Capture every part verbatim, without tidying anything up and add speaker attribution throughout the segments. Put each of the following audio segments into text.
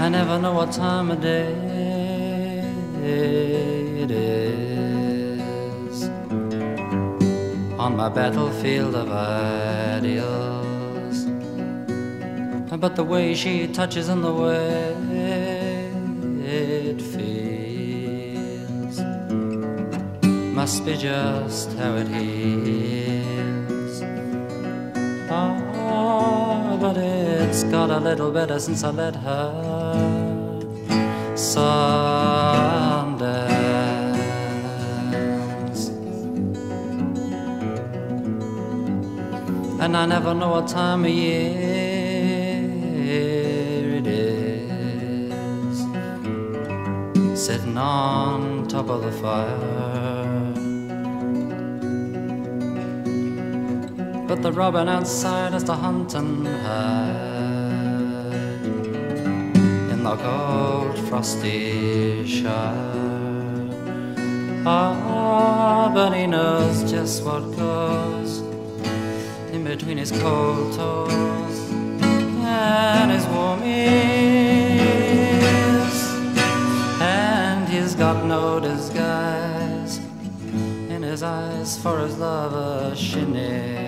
Speaker 1: I never know what time of day it is. On my battlefield of ideals, but the way she touches and the way it feels must be just how it heals. Oh, but it's got a little better since I let her sundance. And I never know what time of year it is, sitting on top of the fire. But the robin outside has to hunt and hide in the cold, frosty shire. Ah, but he knows just what goes in between his cold toes and his warm ears. And he's got no disguise in his eyes for his lover she nears.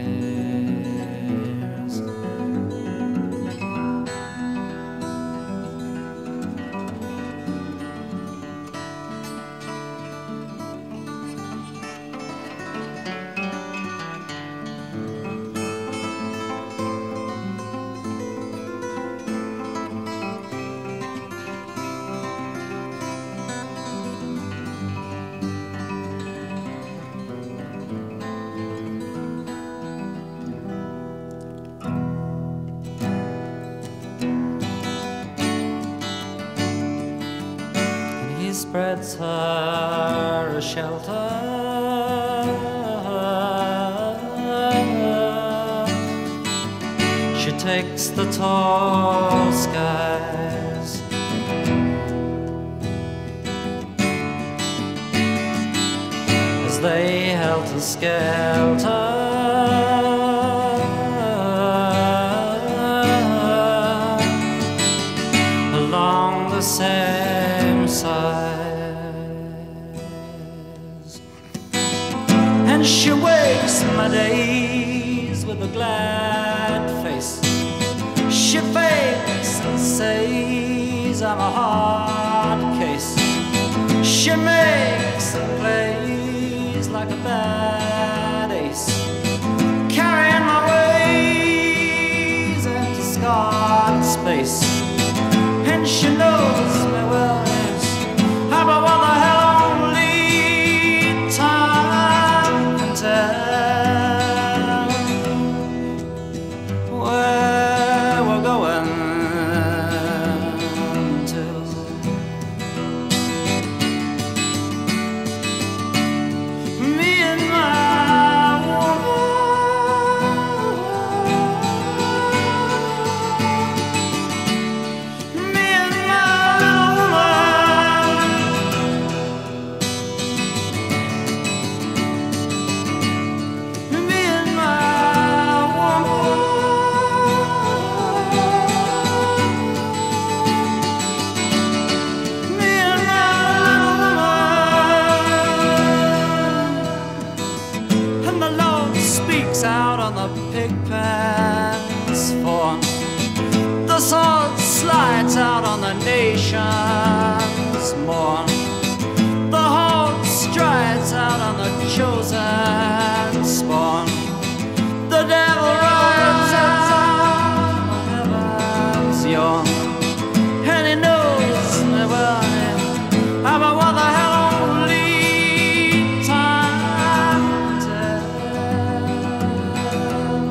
Speaker 1: He spreads her a shelter, she takes the tall skies, as they helter skelter along the same sides. And she wakes my days with a glad face. She fakes and says I'm a hard case. She makes and plays like a bad ace, carrying my ways into scarred space. And she knows me well, yes, about what the hell only time can tell. Where we're going to. Me and my woman, me and my woman, me and my woman, me and my woman. And the Lord speaks out on the pig pen's fawn. The sword slides out on the nation's morn. The horde strides out on the chosen spawn. The devil rides out on the heavens yawn. And he knows me well, yeah, about what the hell only time can tell.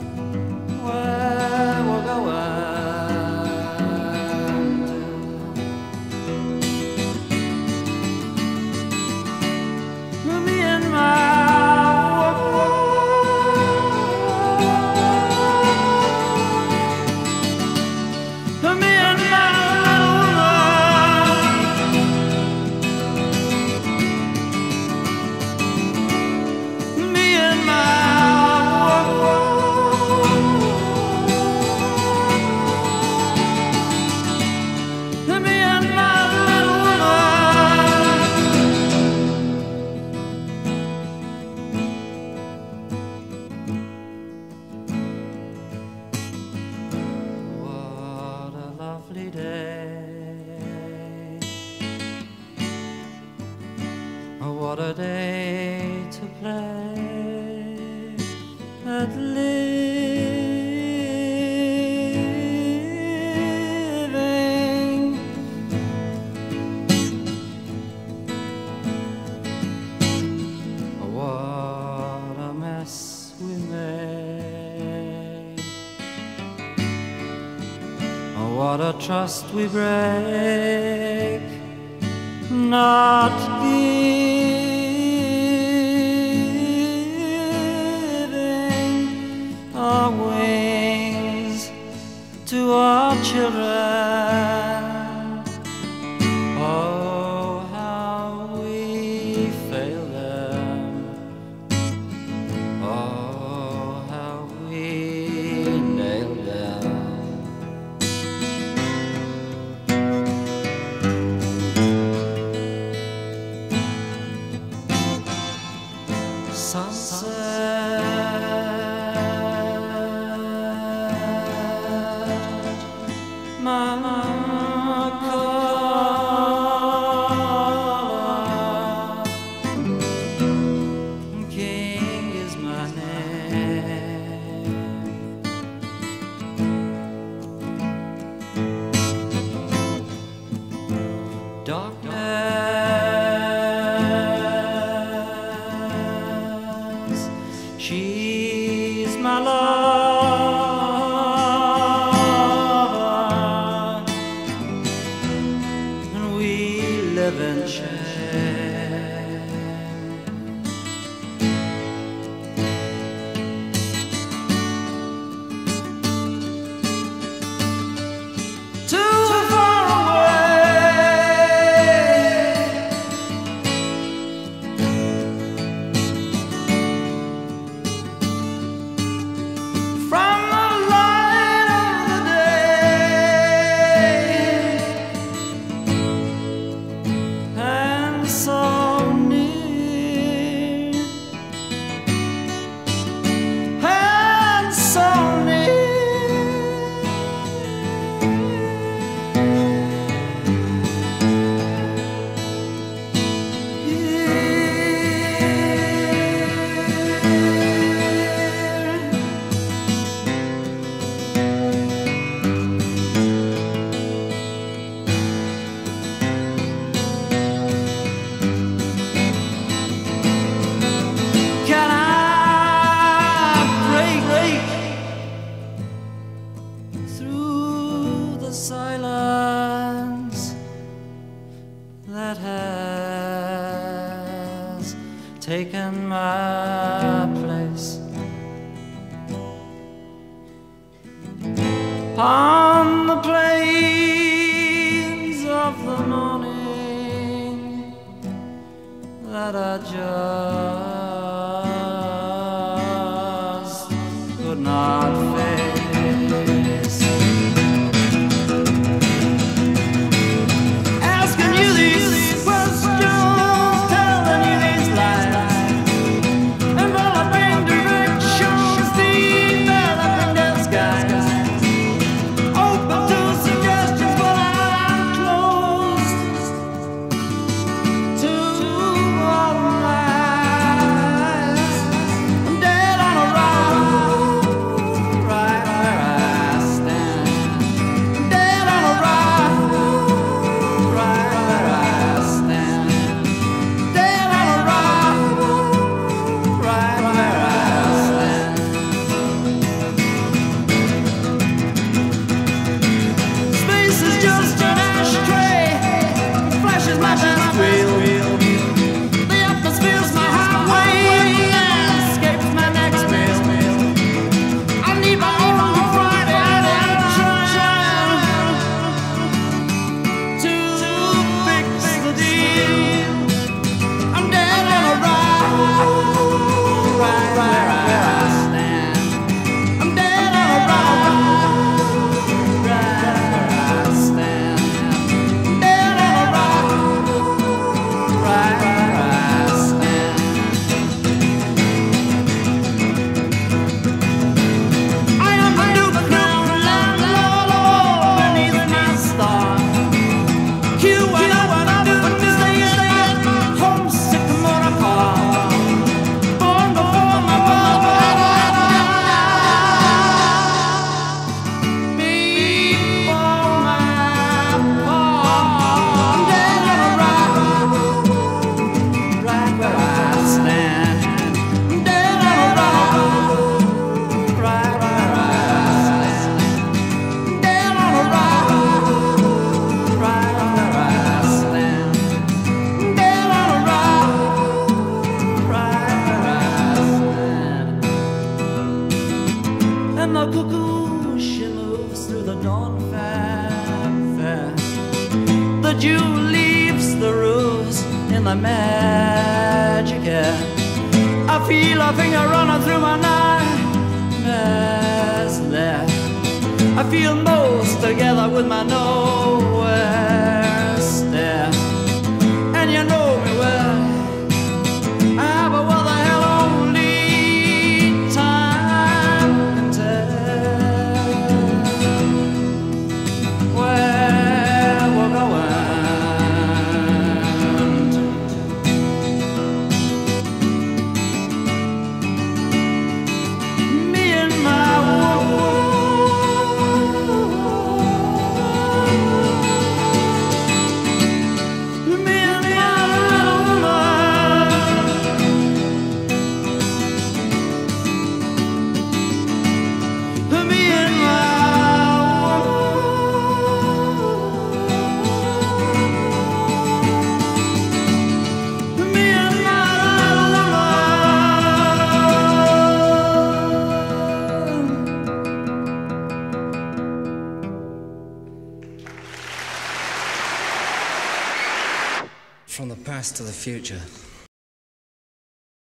Speaker 1: Where we're going to. what a trust we break, not giving our wings to our children. Oh, how we fail them. Oh, how we nail them. Sunset, my color, King is my name. Darkness, she's my love, and we live in shame. Too far away from the light of the day, and so near, and so can I break through the silence that has taken my place on the plains of the morning that I just could not face? Asking you these questions, telling you these lies, enveloping directions, developing disguise, open to suggestions, but I'm closed to all lies. she moves through the dawn fair. The dew leaves the rose in the magic air. I feel a finger running through my nightmares there. I feel most together with my nowhere stare. And you know me well, ah, but what the hell only time can tell where we're going. Me and my
Speaker 2: From the past to the future.